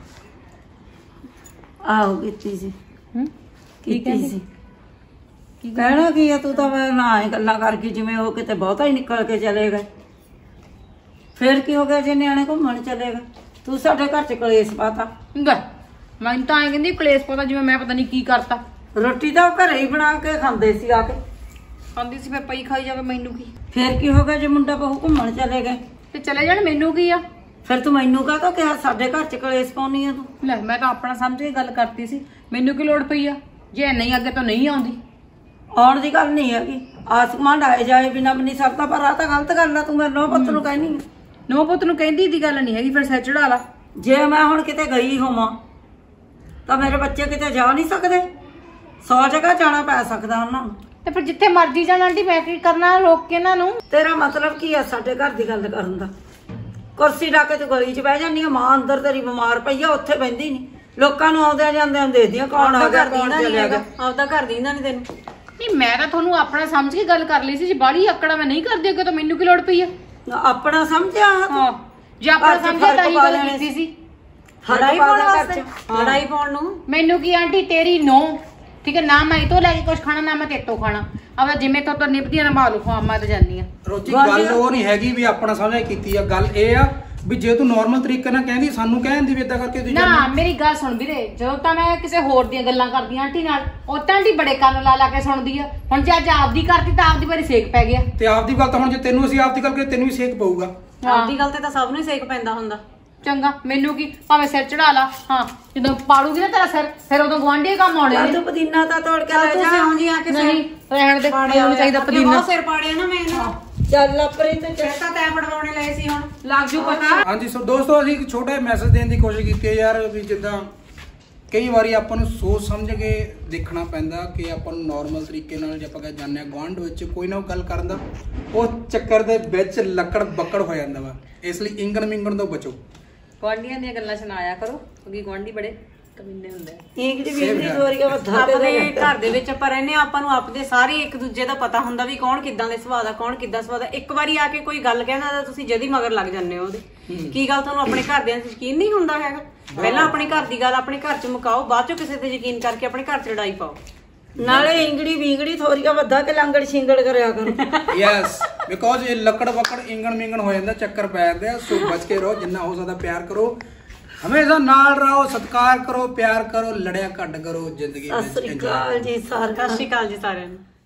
ਆਹੋ ਕੀਤੀ ਸੀ। ਹੂੰ ਕੀਤੀ ਸੀ। ਕਹਿਣਾ ਕੀ ਆ, ਤੂੰ ਤਾਂ ਮੈਂ ਨਾ ਐ ਗੱਲਾਂ ਕਰ ਗਈ ਜਿਵੇਂ ਉਹ ਕਿਤੇ ਬਹੁਤਾ ਹੀ ਨਿਕਲ ਕੇ ਚਲੇ ਗਏ। ਫਿਰ ਕੀ ਹੋ ਗਿਆ ਜੇ ਨਿਆਣੇ ਘੁੰਮਣ ਚਲੇ ਗਏ? ਤੂੰ ਸਾਡੇ ਘਰ ਚ ਕਲੇਸ਼ ਪਾਤਾ। ਮੈਨੂੰ ਤਾਂ ਐਂ ਕਹਿੰਦੀ ਕਲੇਸ਼ ਪਤਾ, ਜਿਵੇਂ ਮੈਂ ਪਤਾ ਨਹੀਂ ਕੀ ਕਰਤਾ। ਰੋਟੀ ਤਾਂ ਉਹ ਘਰੇ ਹੀ ਬਣਾ ਕੇ ਖਾਂਦੇ ਸੀ ਆ ਕੇ। ਖਾਂਦੀ ਸੀ, ਫਿਰ ਪਈ ਖਾਈ ਜਾਵੇ, ਮੈਨੂੰ ਕੀ। ਫਿਰ ਕੀ ਹੋ ਗਿਆ ਜੇ ਮੁੰਡਾ ਬਹੂ ਘੁੰਮਣ ਚਲੇ ਗਏ? ਤੇ ਚਲੇ ਜਾਣ, ਮੈਨੂੰ ਕੀ ਆ। ਫਿਰ ਤੂੰ ਮੈਨੂੰ ਕਾਹਤੋਂ ਕਿਹਾ ਸਾਡੇ ਘਰ ਚ ਕਲੇਸ਼ ਪਾਉਣੀ ਆ ਤੂੰ? ਲੈ ਮੈਂ ਤਾਂ ਆਪਣਾ ਸਮਝ ਕੇ ਗੱਲ ਕਰਤੀ ਸੀ, ਮੈਨੂੰ ਕੀ ਲੋੜ ਪਈ ਆ? ਜੇ ਨਹੀਂ ਅੱਗੇ ਤਾਂ ਨਹੀਂ ਆਉਂਦੀ। ਆਉਣ ਦੀ ਗੱਲ ਨਹੀਂ ਹੈਗੀ, ਆਸਮਾਨ ਆਏ ਜਾਏ ਬਿਨਾ ਵੀ ਨਹੀਂ ਸਰਦਾ। ਪਰ ਆ ਤਾਂ ਗਲਤ ਗੱਲ ਆ, ਤੂੰ ਮੇਰੇ ਨੌ ਪੁੱਤ ਨੂੰ ਕਹਿਨੀ ਆ। ਨੋ ਪੁੱਤ ਨੂੰ ਕਹਿੰਦੀ ਦੀ ਗੱਲ ਨਹੀਂ ਹੈਗੀ, ਫਿਰ ਸਿਰ ਚੜਾ ਲਾ। ਜੇ ਮੈਂ ਹੁਣ ਕਿਤੇ ਗਈ ਹੋਵਾਂ ਤਾਂ ਮੇਰੇ ਬੱਚੇ ਕਿਤੇ ਜਾ ਨਹੀਂ ਸਕਦੇ? ਸੌ ਜਗ੍ਹਾ ਜਾਣਾ ਪੈ ਸਕਦਾ ਉਹਨਾਂ ਨੂੰ। ਤੇ ਫਿਰ ਜਿੱਥੇ ਮਰਜ਼ੀ ਜਾਣ ਆਂਟੀ, ਮੈਂ ਕੀ ਕਰਨਾ ਰੋਕ ਕੇ ਇਹਨਾਂ ਨੂੰ? ਤੇਰਾ ਮਤਲਬ ਕੀ ਆ ਸਾਡੇ ਘਰ ਦੀ ਗੱਲ ਕਰਨ ਦਾ? ਕੁਰਸੀ ਢਾ ਕੇ ਤੂੰ ਗਲੀ 'ਚ ਬਹਿ ਜਾਂਦੀ ਆ, ਮਾਂ ਅੰਦਰ ਤੇਰੀ ਬਿਮਾਰ ਪਈ ਆ, ਉੱਥੇ ਬਹਿੰਦੀ ਨਹੀਂ। ਲੋਕਾਂ ਨੂੰ ਆਉਂਦਿਆਂ ਜਾਂਦਿਆਂ ਦੇਖਦੀਆਂ ਕੌਣ ਆ ਗਿਆ ਕੌਣ ਚਲਿਆ ਗਿਆ। ਆਪਦਾ ਘਰ ਦੀਂਦਾ ਨਹੀਂ ਤੈਨੂੰ? ਨਹੀਂ ਮੈਂ ਤਾਂ ਤੁਹਾਨੂੰ ਆਪਣਾ ਸਮਝ ਕੇ ਗੱਲ ਕਰ ਲਈ ਸੀ। ਜੇ ਬਾੜੀ ਆਕੜਾ ਮੈਂ ਨਹੀਂ ਕਰਦੀ ਅੱਗੇ, ਤਾਂ ਮੈਨੂੰ ਕੀ ਲੋੜ ਪਈ ਆ? ਆਪਣਾ ਸਮਝਿਆ ਹਾਂ, ਜੇ ਆਪਣਾ ਸਮਝਿਆ ਤਾਂ ਹੀ ਗੱਲ ਕੀਤੀ ਸੀ। ਲੜਾਈ ਪਾਉਣ ਵਾਸਤੇ? ਲੜਾਈ ਪਾਉਣ ਨੂੰ ਮੈਨੂੰ ਕੀ ਆਂਟੀ, ਤੇਰੀ ਨੋ ਠੀਕ ਹੈ ਨਾ, ਮੈਂ ਇਹ ਤੋਂ ਲੈ ਕੇ ਕੁਝ ਖਾਣਾ ਨਾ ਮੈਂ ਤੇਰੇ ਤੋਂ ਖਾਣਾ। ਆਪਦਾ ਜਿਵੇਂ ਤੋਂ ਤਾਂ ਨਿਭਦੀਆਂ ਨਿਭਾ ਲਓ, ਖਾਂ ਮੈਂ ਤਾਂ ਜਾਂਦੀ ਆ। ਰੋਜੀ ਗੱਲ ਉਹ ਨਹੀਂ ਹੈਗੀ ਵੀ ਆਪਣਾ ਸਮਝ ਕੀਤੀ ਆ। ਗੱਲ ਇਹ ਆ ਵੀ ਜੇ ਤੂੰ ਨਾਰਮਲ ਤਰੀਕੇ ਨਾਲ ਕਹਿੰਦੀ, ਸਾਨੂੰ ਕਹਿੰਦੀ ਵੀ ਇਦਾਂ ਕਰਕੇ ਤੂੰ ਨਾ। ਮੇਰੀ ਗੱਲ ਸੁਣ ਵੀਰੇ, ਜਦੋਂ ਤਾਂ ਮੈਂ ਕਿਸੇ ਹੋਰ ਦੀਆਂ ਗੱਲਾਂ ਕਰਦੀ ਆਂਟੀ ਨਾਲ, ਉਹ ਤਾਂ ਆਂਟੀ ਬੜੇ ਕੰਨ ਲਾ ਲਾ ਕੇ ਸੁਣਦੀ ਆ। ਹੁਣ ਜੇ ਅੱਜ ਆਪਦੀ ਕਰਤੀ ਤਾਂ ਆਪਦੀ ਵਾਰੀ ਸੇਕ ਪੈ ਗਿਆ। ਤੇ ਆਪਦੀ ਗੱਲ ਤਾਂ ਹੁਣ ਜੇ ਤੈਨੂੰ ਅਸੀਂ ਆਪਦੀ ਗੱਲ ਕਰੀਏ, ਤੈਨੂੰ ਵੀ ਸੇਕ ਪਊਗਾ। ਆਪਦੀ ਗੱਲ ਤੇ ਤਾਂ ਸਭ ਨੂੰ ਹੀ ਸੇਕ ਪੈਂਦਾ ਹੁੰਦਾ। ਚੰਗਾ, ਮੈਨੂੰ ਕੀ, ਭਾਵੇਂ ਸਿਰ ਚੜਾ ਲਾ। ਹਾਂ, ਜਦੋਂ ਪਾੜੂਗੀ ਨਾ ਤੇਰਾ ਸਿਰ, ਫਿਰ ਉਦੋਂ ਗੁਆਂਢੀ ਕੰਮ ਆਉਣੇ ਨੇ। ਤੂੰ ਪੁਦੀਨਾ ਤਾਂ ਤੋੜ ਕੇ ਲੈ ਤੂੰ ਜਾ। ਸਿਉਂ ਜੀ ਆ ਕੇ ਨਹੀਂ ਰਹਿਣ ਦੇ, ਮੈਨੂੰ ਚਾਹੀਦਾ ਪੁਦੀਨਾ। ਬਹੁਤ ਸਿਰ ਪਾੜਿਆ ਨਾ ਮੈਂ ਇਹਨਾਂ ਚੱਲ ਆਪਰੇ ਤੇ ਫਿਰ ਤਾਂ ਤੈਂ ਪੜਵਾਉਣੇ ਲਏ ਸੀ ਹੁਣ ਲੱਗ ਜੂ ਪਤਾ। ਹਾਂਜੀ ਸੋ ਦੋਸਤੋ ਅਸੀਂ ਇੱਕ ਛੋਟਾ ਮੈਸੇਜ ਦੇਣ ਦੀ ਕੋਸ਼ਿਸ਼ ਕੀਤੀ ਹੈ ਯਾਰ, ਵੀ ਜਿੱਦਾਂ ਕਈ ਵਾਰੀ ਆਪਾਂ ਨੂੰ ਸੋਚ ਸਮਝ ਕੇ ਦੇਖਣਾ ਪੈਂਦਾ ਕਿ ਆਪਾਂ ਨੂੰ ਨਾਰਮਲ ਤਰੀਕੇ ਨਾਲ ਜੇ ਆਪਾਂ ਕਹ ਜਾਂਦੇ ਆ ਗੁਆਂਢ ਵਿੱਚ ਕੋਈ ਨਾ ਗੱਲ ਕਰਨ ਦਾ, ਉਹ ਚੱਕਰ ਦੇ ਵਿੱਚ ਲੱਕੜ ਬੱਕੜ ਹੋ ਜਾਂਦਾ ਵਾ। ਇਸ ਲਈ ਇੰਗਣ ਮਿੰਗਣ ਤੋਂ ਬਚੋ। ਗੁਆਂਢੀਆਂ ਦੀਆਂ ਗੱਲਾਂ ਸੁਣਾਇਆ ਕਰੋ ਕਿਉਂਕਿ ਗੁਆਂਢੀ ਬੜੇ ਕਮੀਨੇ ਹੁੰਦੇ ਆ। ਇੰਗੜੀ ਵਿੰਗੜੀ ਥੋੜੀਆਂ ਵੱਧਾ ਆਪਣੇ ਘਰ ਦੇ ਵਿੱਚ ਆਪਾਂ ਰਹਿੰਦੇ ਆ, ਆਪਾਂ ਨੂੰ ਆਪਦੇ ਸਾਰੇ ਇੱਕ ਦੂਜੇ ਦਾ ਪਤਾ ਹੁੰਦਾ ਵੀ ਕੌਣ ਕਿੱਦਾਂ ਦੇ ਸੁਭਾਅ ਦਾ, ਕੌਣ ਕਿੱਦਾਂ ਸੁਭਾਅ ਦਾ। ਇੱਕ ਵਾਰੀ ਆ ਕੇ ਕੋਈ ਗੱਲ ਕਹਿੰਦਾ ਤਾਂ ਤੁਸੀਂ ਜਦੀ ਮਗਰ ਲੱਗ ਜਾਂਦੇ ਹੋ ਉਹਦੇ। ਕੀ ਗੱਲ ਤੁਹਾਨੂੰ ਆਪਣੇ ਘਰਦਿਆਂ ਤੇ ਯਕੀਨ ਨਹੀਂ ਹੁੰਦਾ ਹੈਗਾ? ਪਹਿਲਾਂ ਆਪਣੇ ਘਰ ਦੀ ਗੱਲ ਆਪਣੇ ਘਰ 'ਚ ਮੁਕਾਓ, ਬਾਅਦ 'ਚੋਂ ਕਿਸੇ ਤੇ ਯਕੀਨ ਕਰਕੇ ਆਪਣੇ ਘਰ 'ਚ ਲੜਾਈ ਪਾਓ। ਨਾਲੇ ਇੰਗੜੀ ਵਿੰਗੜੀ ਥੋੜੀਆਂ ਵੱਧਾ ਕੇ ਲੰਗੜ ਛਿੰਗੜ ਕਰਿਆ ਕਰੋ। ਯੈਸ, ਬਿਕੋਜ਼ ਇਹ ਲੱਕੜ ਬੱਕੜ ਇੰਗਣ ਮਿੰਗਣ ਹੋ ਜਾਂਦਾ, ਚੱਕਰ ਪੈ ਜਾਂਦੇ ਆ। ਸੋ ਬਚ ਕੇ ਰਹੋ, ਜਿੰਨਾ ਹੋ ਸਕਦਾ ਪਿਆਰ ਕਰੋ, ਹਮੇਸ਼ਾ ਨਾਲ ਰਹੋ, ਸਤਿਕਾਰ ਕਰੋ, ਪਿਆਰ ਕਰੋ, ਲੜਿਆ ਘੱਟ ਕਰੋ ਜ਼ਿੰਦਗੀ ਸਤਿ ਵਿੱਚ। ਸ੍ਰੀ ਅਕਾਲ ਜੀ ਸਾਰਿਆਂ ਸਤਿ ਸ਼੍ਰੀ ਅਕਾਲ ਜੀ ਸਾਰਿਆਂ ਨੂੰ।